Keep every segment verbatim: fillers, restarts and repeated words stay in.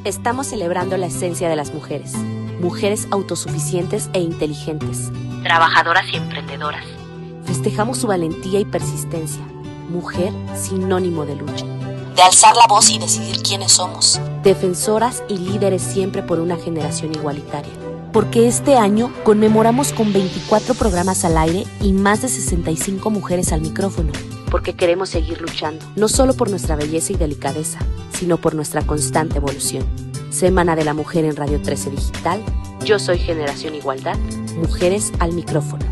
Estamos celebrando la esencia de las mujeres. Mujeres autosuficientes e inteligentes. Trabajadoras y emprendedoras. Festejamos su valentía y persistencia. Mujer sinónimo de lucha. De alzar la voz y decidir quiénes somos. Defensoras y líderes siempre por una generación igualitaria. Porque este año conmemoramos con veinticuatro programas al aire y más de sesenta y cinco mujeres al micrófono. Porque queremos seguir luchando, no solo por nuestra belleza y delicadeza, sino por nuestra constante evolución. Semana de la Mujer en Radio trece Digital. Yo soy Generación Igualdad. Mujeres al micrófono.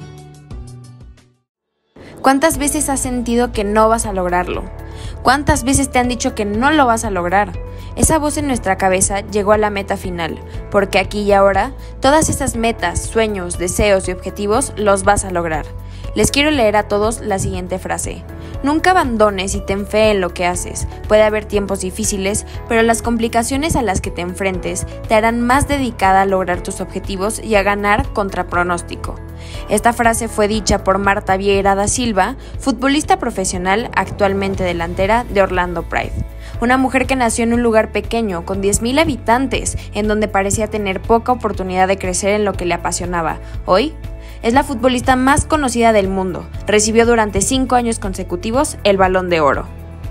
¿Cuántas veces has sentido que no vas a lograrlo? ¿Cuántas veces te han dicho que no lo vas a lograr? Esa voz en nuestra cabeza llegó a la meta final, porque aquí y ahora, todas esas metas, sueños, deseos y objetivos los vas a lograr. Les quiero leer a todos la siguiente frase. Nunca abandones y ten fe en lo que haces. Puede haber tiempos difíciles, pero las complicaciones a las que te enfrentes te harán más dedicada a lograr tus objetivos y a ganar contra pronóstico. Esta frase fue dicha por Marta Vieira da Silva, futbolista profesional, actualmente delantera de Orlando Pride. Una mujer que nació en un lugar pequeño, con diez mil habitantes, en donde parecía tener poca oportunidad de crecer en lo que le apasionaba. Hoy, es la futbolista más conocida del mundo. Recibió durante cinco años consecutivos el Balón de Oro.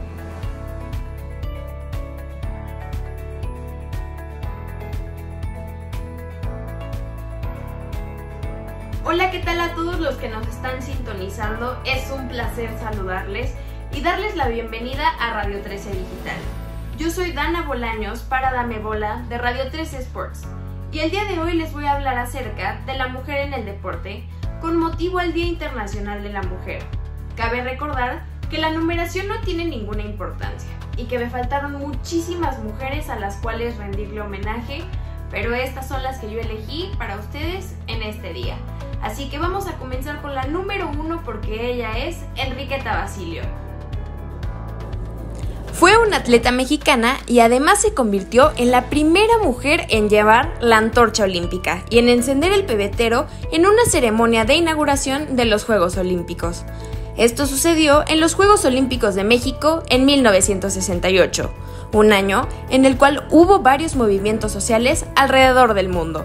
Hola, ¿qué tal a todos los que nos están sintonizando? Es un placer saludarles y darles la bienvenida a Radio trece Digital. Yo soy Dana Bolaños para Dame Bola de Radio trece Sports y el día de hoy les voy a hablar acerca de la mujer en el deporte con motivo al Día Internacional de la Mujer. Cabe recordar que la numeración no tiene ninguna importancia y que me faltaron muchísimas mujeres a las cuales rendirle homenaje, pero estas son las que yo elegí para ustedes en este día. Así que vamos a comenzar con la número uno porque ella es Enriqueta Basilio. Fue una atleta mexicana y además se convirtió en la primera mujer en llevar la antorcha olímpica y en encender el pebetero en una ceremonia de inauguración de los Juegos Olímpicos. Esto sucedió en los Juegos Olímpicos de México en mil novecientos sesenta y ocho, un año en el cual hubo varios movimientos sociales alrededor del mundo.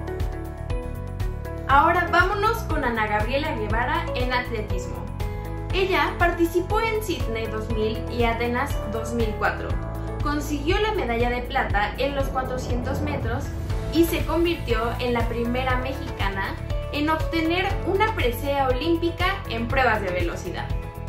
Ahora vámonos con Ana Gabriela Guevara en atletismo. Ella participó en Sydney dos mil y Atenas dos mil cuatro. Consiguió la medalla de plata en los cuatrocientos metros y se convirtió en la primera mexicana en obtener una presea olímpica en pruebas de velocidad.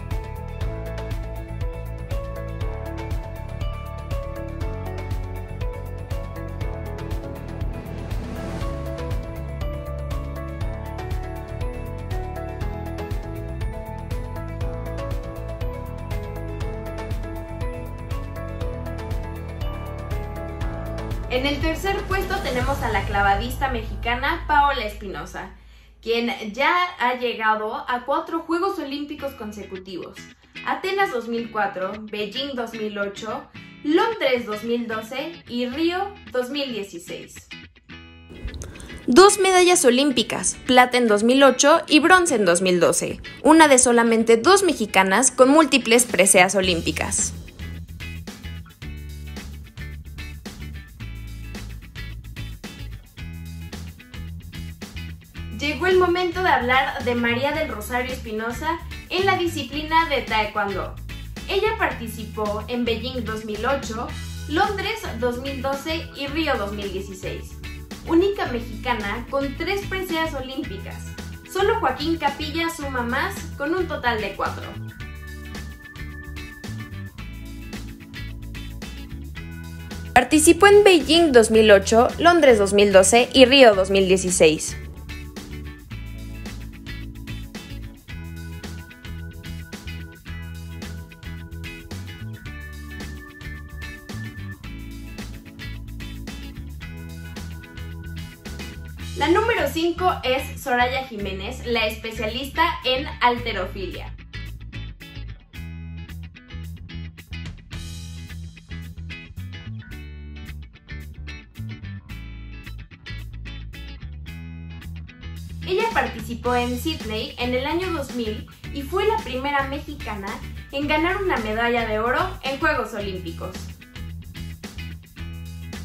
En el tercer puesto tenemos a la clavadista mexicana Paola Espinosa, quien ya ha llegado a cuatro Juegos Olímpicos consecutivos: Atenas dos mil cuatro, Beijing dos mil ocho, Londres dos mil doce y Río dos mil dieciséis. Dos medallas olímpicas, plata en dos mil ocho y bronce en dos mil doce, una de solamente dos mexicanas con múltiples preseas olímpicas. Llegó el momento de hablar de María del Rosario Espinosa en la disciplina de Taekwondo. Ella participó en Beijing dos mil ocho, Londres dos mil doce y Río dos mil dieciséis. Única mexicana con tres preseas olímpicas. Solo Joaquín Capilla suma más con un total de cuatro. Participó en Beijing dos mil ocho, Londres dos mil doce y Río dos mil dieciséis. La número cinco es Soraya Jiménez, la especialista en halterofilia. Ella participó en Sydney en el año dos mil y fue la primera mexicana en ganar una medalla de oro en Juegos Olímpicos.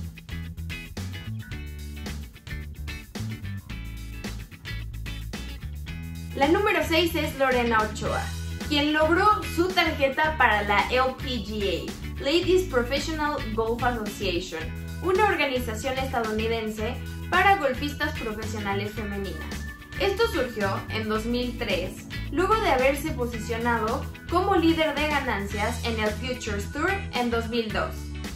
La número seis es Lorena Ochoa, quien logró su tarjeta para la L P G A, Ladies Professional Golf Association, una organización estadounidense para golfistas profesionales femeninas. Esto surgió en dos mil tres, luego de haberse posicionado como líder de ganancias en el Futures Tour en dos mil dos.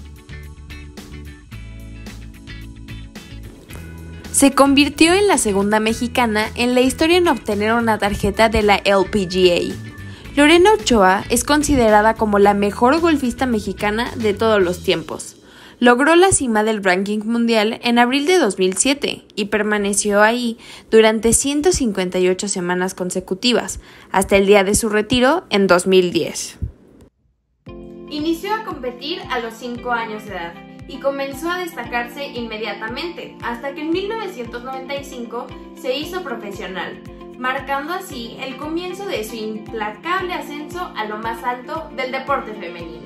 Se convirtió en la segunda mexicana en la historia en obtener una tarjeta de la L P G A. Lorena Ochoa es considerada como la mejor golfista mexicana de todos los tiempos. Logró la cima del ranking mundial en abril de dos mil siete y permaneció ahí durante ciento cincuenta y ocho semanas consecutivas, hasta el día de su retiro en dos mil diez. Inició a competir a los cinco años de edad y comenzó a destacarse inmediatamente, hasta que en mil novecientos noventa y cinco se hizo profesional, marcando así el comienzo de su implacable ascenso a lo más alto del deporte femenino.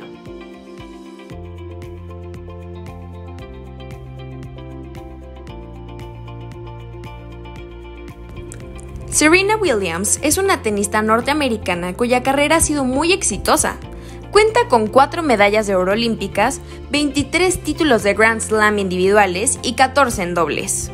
Serena Williams es una tenista norteamericana cuya carrera ha sido muy exitosa. Cuenta con cuatro medallas de oro olímpicas, veintitrés títulos de Grand Slam individuales y catorce en dobles.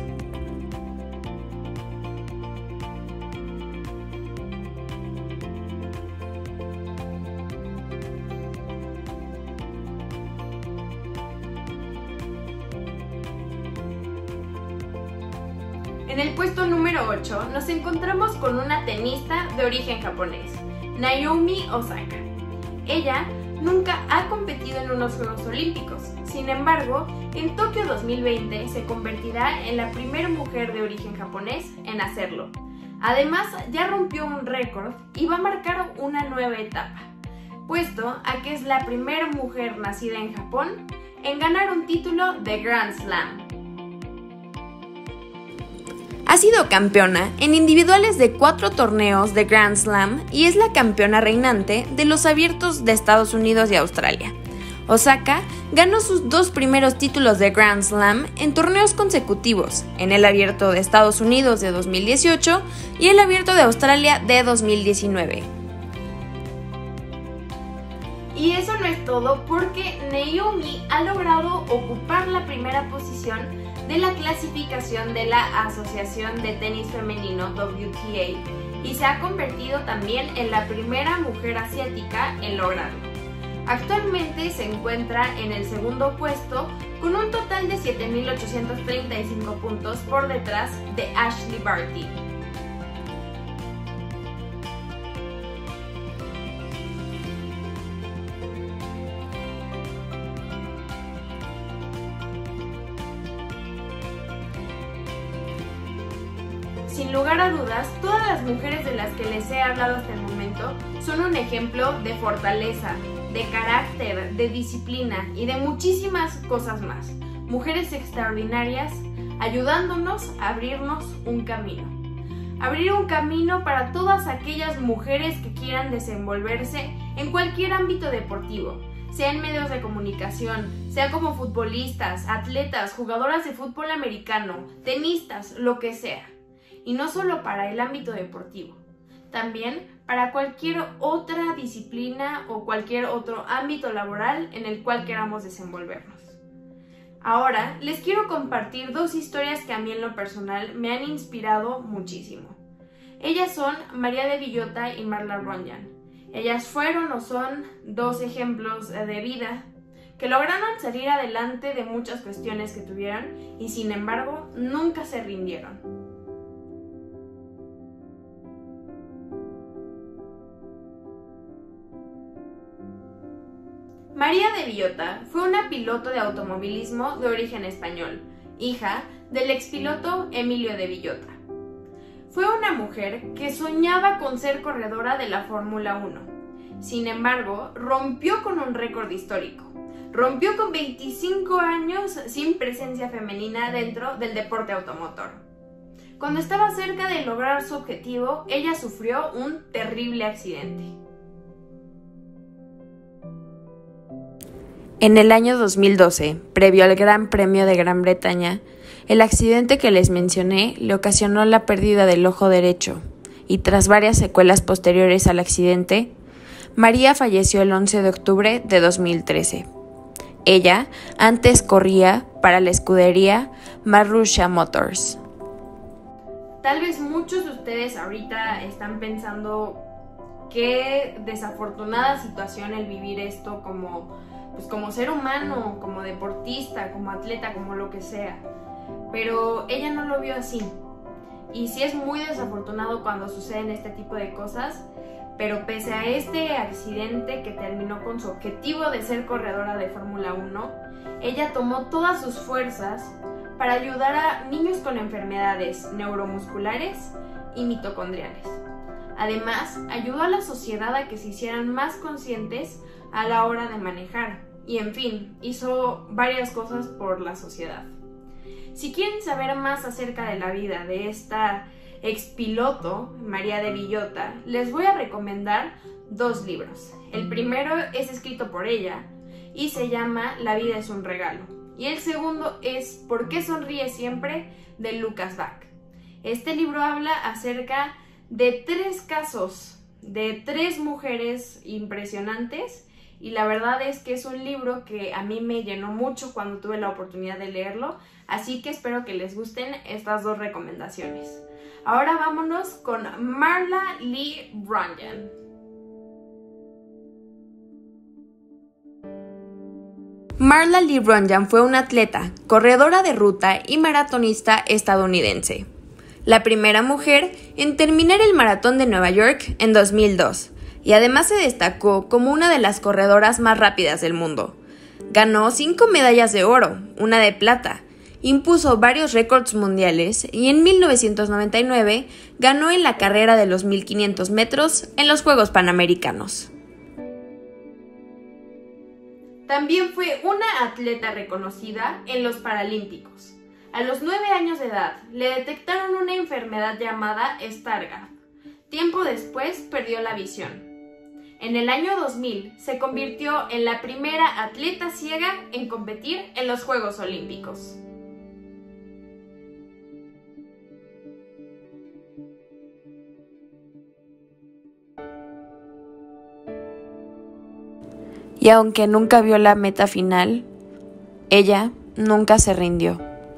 En el puesto número ocho nos encontramos con una tenista de origen japonés, Naomi Osaka. Ella nunca ha competido en unos Juegos Olímpicos, sin embargo, en Tokio dos mil veinte se convertirá en la primera mujer de origen japonés en hacerlo. Además, ya rompió un récord y va a marcar una nueva etapa, puesto a que es la primera mujer nacida en Japón en ganar un título de Grand Slam. Ha sido campeona en individuales de cuatro torneos de Grand Slam y es la campeona reinante de los abiertos de Estados Unidos y Australia. Osaka ganó sus dos primeros títulos de Grand Slam en torneos consecutivos, en el Abierto de Estados Unidos de dos mil dieciocho y el Abierto de Australia de dos mil diecinueve. Y eso no es todo, porque Naomi ha logrado ocupar la primera posición de la clasificación de la Asociación de Tenis Femenino W T A y se ha convertido también en la primera mujer asiática en lograrlo. Actualmente se encuentra en el segundo puesto con un total de siete mil ochocientos treinta y cinco puntos por detrás de Ashley Barty. Sin lugar a dudas, todas las mujeres de las que les he hablado hasta el momento son un ejemplo de fortaleza, de carácter, de disciplina y de muchísimas cosas más. Mujeres extraordinarias ayudándonos a abrirnos un camino. Abrir un camino para todas aquellas mujeres que quieran desenvolverse en cualquier ámbito deportivo, sea en medios de comunicación, sea como futbolistas, atletas, jugadoras de fútbol americano, tenistas, lo que sea. Y no solo para el ámbito deportivo, también para cualquier otra disciplina o cualquier otro ámbito laboral en el cual queramos desenvolvernos. Ahora les quiero compartir dos historias que a mí en lo personal me han inspirado muchísimo. Ellas son María de Villota y Marla Ronyan. Ellas fueron o son dos ejemplos de vida que lograron salir adelante de muchas cuestiones que tuvieron y sin embargo nunca se rindieron. María de Villota fue una piloto de automovilismo de origen español, hija del expiloto Emilio de Villota. Fue una mujer que soñaba con ser corredora de la Fórmula uno. Sin embargo, rompió con un récord histórico. Rompió con veinticinco años sin presencia femenina dentro del deporte automotor. Cuando estaba cerca de lograr su objetivo, ella sufrió un terrible accidente. En el año dos mil doce, previo al Gran Premio de Gran Bretaña, el accidente que les mencioné le ocasionó la pérdida del ojo derecho y tras varias secuelas posteriores al accidente, María falleció el once de octubre de dos mil trece. Ella antes corría para la escudería Marussia Motors. Tal vez muchos de ustedes ahorita están pensando qué desafortunada situación el vivir esto como, pues como ser humano, como deportista, como atleta, como lo que sea. Pero ella no lo vio así. Y sí es muy desafortunado cuando suceden este tipo de cosas, pero pese a este accidente que terminó con su objetivo de ser corredora de Fórmula uno, ella tomó todas sus fuerzas para ayudar a niños con enfermedades neuromusculares y mitocondriales. Además, ayudó a la sociedad a que se hicieran más conscientes a la hora de manejar y, en fin, hizo varias cosas por la sociedad. Si quieren saber más acerca de la vida de esta expiloto, María de Villota, les voy a recomendar dos libros. El primero es escrito por ella y se llama La vida es un regalo. Y el segundo es ¿Por qué sonríe siempre?, de Lucas Bach. Este libro habla acerca de tres casos de tres mujeres impresionantes y la verdad es que es un libro que a mí me llenó mucho cuando tuve la oportunidad de leerlo, así que espero que les gusten estas dos recomendaciones. Ahora vámonos con Marla Lee Runyan. Marla Lee Runyan fue una atleta, corredora de ruta y maratonista estadounidense. La primera mujer en terminar el maratón de Nueva York en dos mil dos, y además se destacó como una de las corredoras más rápidas del mundo. Ganó cinco medallas de oro, una de plata, impuso varios récords mundiales y en mil novecientos noventa y nueve ganó en la carrera de los mil quinientos metros en los Juegos Panamericanos. También fue una atleta reconocida en los Paralímpicos. A los nueve años de edad le detectaron una enfermedad llamada Stargardt. Tiempo después perdió la visión. En el año dos mil se convirtió en la primera atleta ciega en competir en los Juegos Olímpicos. Y aunque nunca vio la meta final, ella nunca se rindió.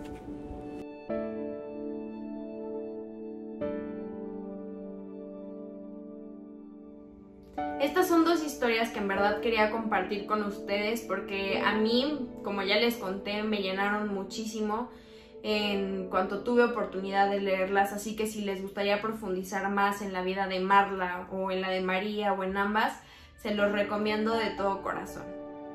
Estas son dos historias que en verdad quería compartir con ustedes porque a mí, como ya les conté, me llenaron muchísimo en cuanto tuve oportunidad de leerlas, así que si les gustaría profundizar más en la vida de Marla o en la de María o en ambas, se los recomiendo de todo corazón.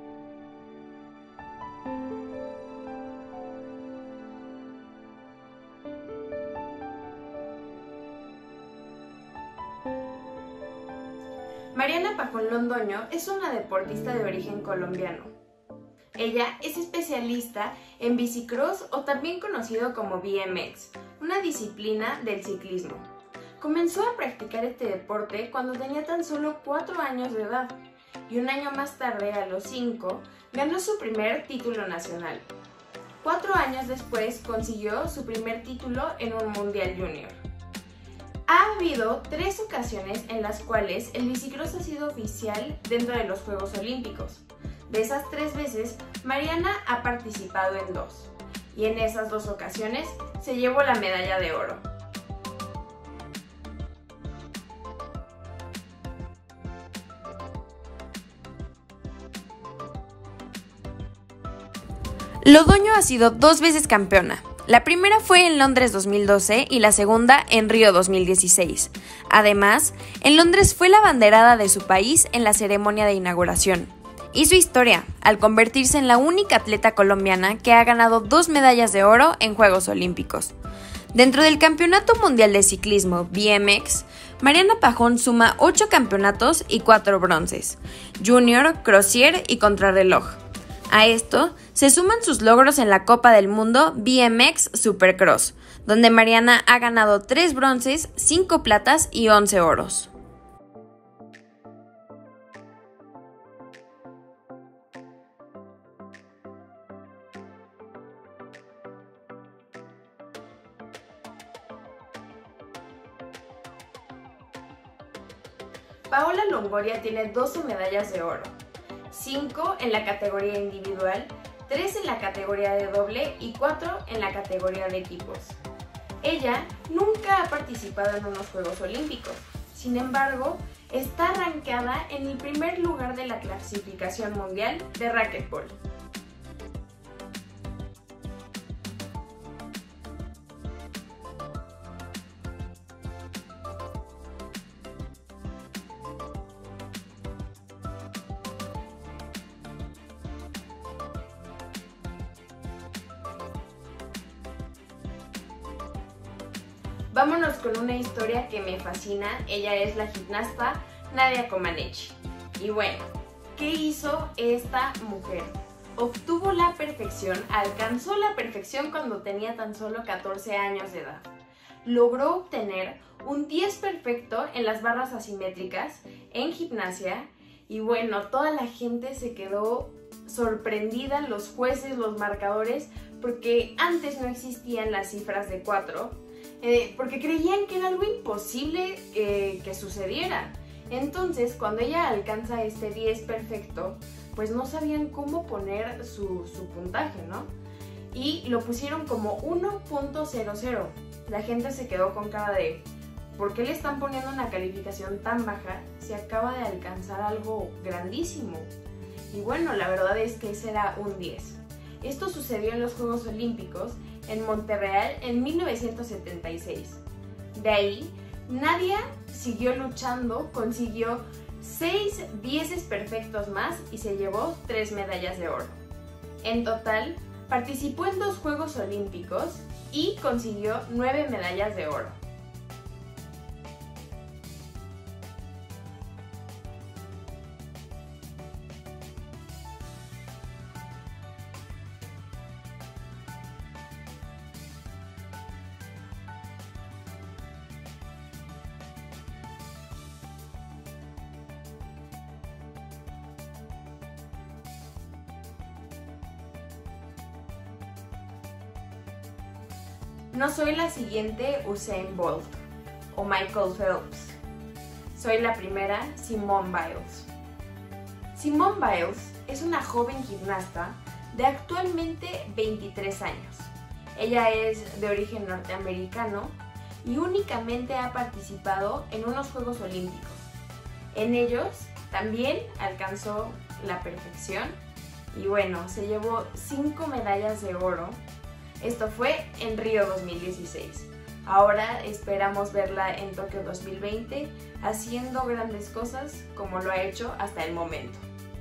Mariana Pajón Londoño es una deportista de origen colombiano. Ella es especialista en bicicross o también conocido como B M X, una disciplina del ciclismo. Comenzó a practicar este deporte cuando tenía tan solo cuatro años de edad y un año más tarde, a los cinco, ganó su primer título nacional. Cuatro años después consiguió su primer título en un Mundial Junior. Ha habido tres ocasiones en las cuales el bicicross ha sido oficial dentro de los Juegos Olímpicos. De esas tres veces, Mariana ha participado en dos, y en esas dos ocasiones se llevó la medalla de oro. Londoño ha sido dos veces campeona. La primera fue en Londres dos mil doce y la segunda en Río dos mil dieciséis. Además, en Londres fue la abanderada de su país en la ceremonia de inauguración. Hizo historia al convertirse en la única atleta colombiana que ha ganado dos medallas de oro en Juegos Olímpicos. Dentro del Campeonato Mundial de Ciclismo B M X, Mariana Pajón suma ocho campeonatos y cuatro bronces, junior, crosier y contrarreloj. A esto se suman sus logros en la Copa del Mundo B M X Supercross, donde Mariana ha ganado tres bronces, cinco platas y once oros. Paola Longoria tiene doce medallas de oro, cinco en la categoría individual, tres en la categoría de doble y cuatro en la categoría de equipos. Ella nunca ha participado en unos Juegos Olímpicos, sin embargo, está rankeada en el primer lugar de la clasificación mundial de racquetball. Vámonos con una historia que me fascina. Ella es la gimnasta Nadia Comaneci. Y bueno, ¿qué hizo esta mujer? Obtuvo la perfección, alcanzó la perfección cuando tenía tan solo catorce años de edad. Logró obtener un diez perfecto en las barras asimétricas en gimnasia y bueno, toda la gente se quedó sorprendida, los jueces, los marcadores, porque antes no existían las cifras de cuatro. Eh, porque creían que era algo imposible eh, que sucediera. Entonces, cuando ella alcanza este diez perfecto, pues no sabían cómo poner su, su puntaje, ¿no? Y lo pusieron como uno punto cero cero. La gente se quedó con cara de ¿por qué le están poniendo una calificación tan baja si acaba de alcanzar algo grandísimo? Y bueno, la verdad es que ese era un diez. Esto sucedió en los Juegos Olímpicos en Montreal en mil novecientos setenta y seis. De ahí, Nadia siguió luchando, consiguió seis dieces perfectos más y se llevó tres medallas de oro. En total, participó en dos Juegos Olímpicos y consiguió nueve medallas de oro. No soy la siguiente Usain Bolt o Michael Phelps. Soy la primera Simone Biles. Simone Biles es una joven gimnasta de actualmente veintitrés años. Ella es de origen norteamericano y únicamente ha participado en unos Juegos Olímpicos. En ellos también alcanzó la perfección y bueno, se llevó cinco medallas de oro. Esto fue en Río dos mil dieciséis. Ahora esperamos verla en Tokio dos mil veinte haciendo grandes cosas como lo ha hecho hasta el momento.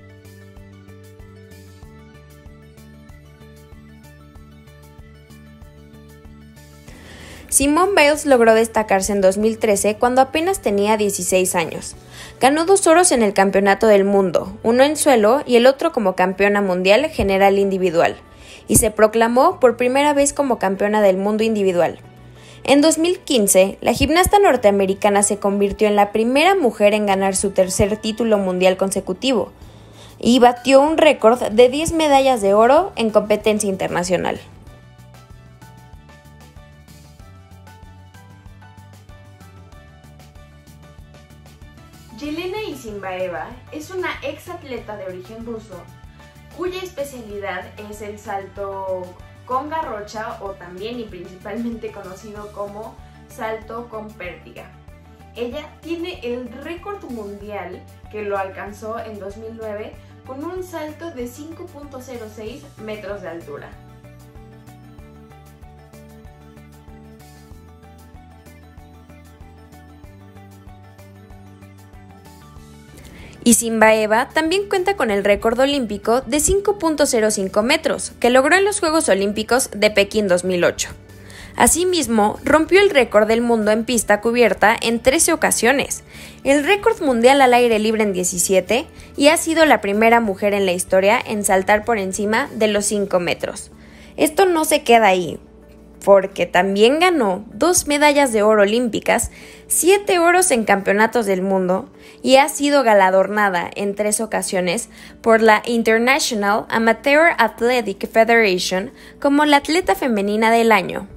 Simone Biles logró destacarse en dos mil trece cuando apenas tenía dieciséis años. Ganó dos oros en el Campeonato del Mundo, uno en suelo y el otro como campeona mundial general individual, y se proclamó por primera vez como campeona del mundo individual. En dos mil quince, la gimnasta norteamericana se convirtió en la primera mujer en ganar su tercer título mundial consecutivo y batió un récord de diez medallas de oro en competencia internacional. Yelena Isinbaeva es una ex atleta de origen ruso cuya especialidad es el salto con garrocha o también y principalmente conocido como salto con pértiga. Ella tiene el récord mundial que lo alcanzó en dos mil nueve con un salto de cinco punto cero seis metros de altura. Isinbaeva también cuenta con el récord olímpico de cinco punto cero cinco metros, que logró en los Juegos Olímpicos de Pekín dos mil ocho. Asimismo, rompió el récord del mundo en pista cubierta en trece ocasiones, el récord mundial al aire libre en diecisiete, y ha sido la primera mujer en la historia en saltar por encima de los cinco metros. Esto no se queda ahí, porque también ganó dos medallas de oro olímpicas, siete oros en campeonatos del mundo y ha sido galardonada en tres ocasiones por la International Amateur Athletic Federation como la atleta femenina del año.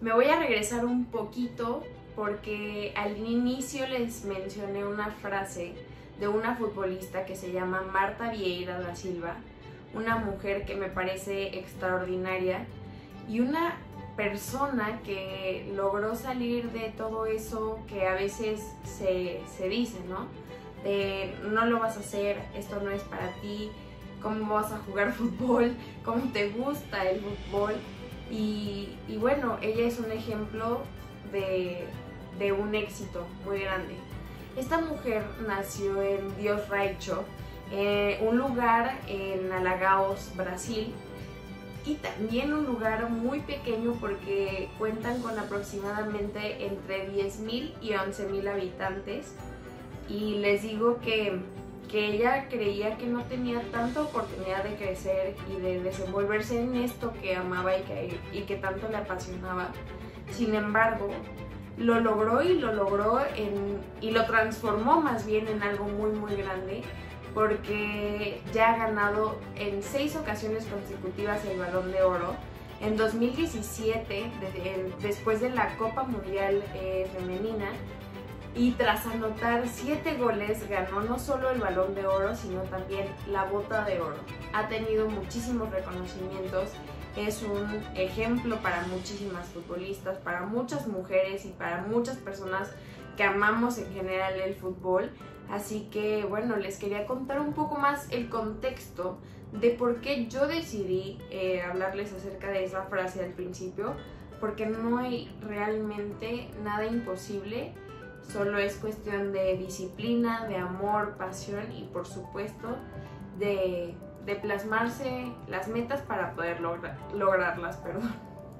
Me voy a regresar un poquito porque al inicio les mencioné una frase de una futbolista que se llama Marta Vieira da Silva, una mujer que me parece extraordinaria y una persona que logró salir de todo eso que a veces se, se dice, ¿no? De no lo vas a hacer, esto no es para ti, cómo vas a jugar fútbol, cómo te gusta el fútbol. Y, y bueno, ella es un ejemplo de, de un éxito muy grande. Esta mujer nació en Dios Raicho, eh, un lugar en Alagaos, Brasil, y también un lugar muy pequeño porque cuentan con aproximadamente entre diez mil y once mil habitantes. Y les digo que, que ella creía que no tenía tanta oportunidad de crecer y de desenvolverse en esto que amaba y que, y que tanto le apasionaba. Sin embargo, lo logró y lo logró en, y lo transformó más bien en algo muy muy grande, porque ya ha ganado en seis ocasiones consecutivas el Balón de Oro. En dos mil diecisiete, de, de, después de la Copa Mundial eh, Femenina, y tras anotar siete goles, ganó no solo el Balón de Oro, sino también la Bota de Oro. Ha tenido muchísimos reconocimientos, es un ejemplo para muchísimas futbolistas, para muchas mujeres y para muchas personas que amamos en general el fútbol. Así que bueno, les quería contar un poco más el contexto de por qué yo decidí eh, hablarles acerca de esa frase al principio, porque no hay realmente nada imposible, solo es cuestión de disciplina, de amor, pasión y por supuesto de, de plasmarse las metas para poder logra, lograrlas, perdón.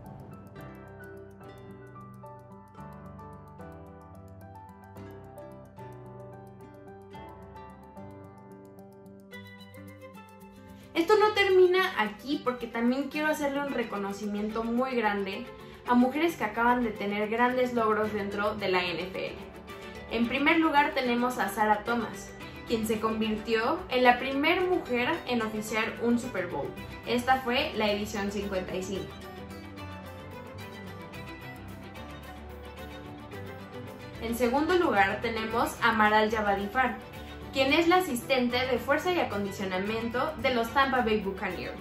Esto no termina aquí porque también quiero hacerle un reconocimiento muy grande a mujeres que acaban de tener grandes logros dentro de la N F L. En primer lugar tenemos a Sarah Thomas, quien se convirtió en la primera mujer en oficiar un Super Bowl. Esta fue la edición cincuenta y cinco. En segundo lugar tenemos a Maral Javadifar, quien es la asistente de fuerza y acondicionamiento de los Tampa Bay Buccaneers.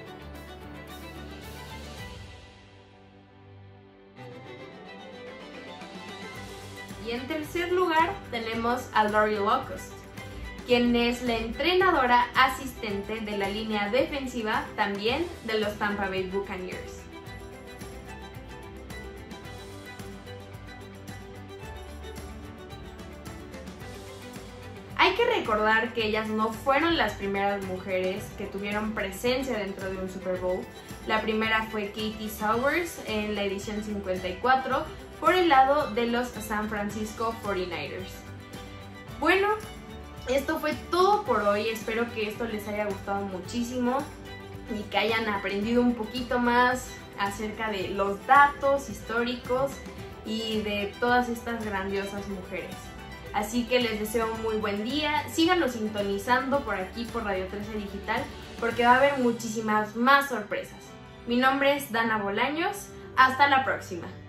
Y en tercer lugar tenemos a Lori Locust, quien es la entrenadora asistente de la línea defensiva también de los Tampa Bay Buccaneers. Hay que recordar que ellas no fueron las primeras mujeres que tuvieron presencia dentro de un Super Bowl. La primera fue Katie Sowers en la edición cincuenta y cuatro por el lado de los San Francisco cuarenta y nueve ers. Bueno, esto fue todo por hoy. Espero que esto les haya gustado muchísimo y que hayan aprendido un poquito más acerca de los datos históricos y de todas estas grandiosas mujeres. Así que les deseo un muy buen día, síganos sintonizando por aquí por Radio trece Digital porque va a haber muchísimas más sorpresas. Mi nombre es Dana Bolaños, hasta la próxima.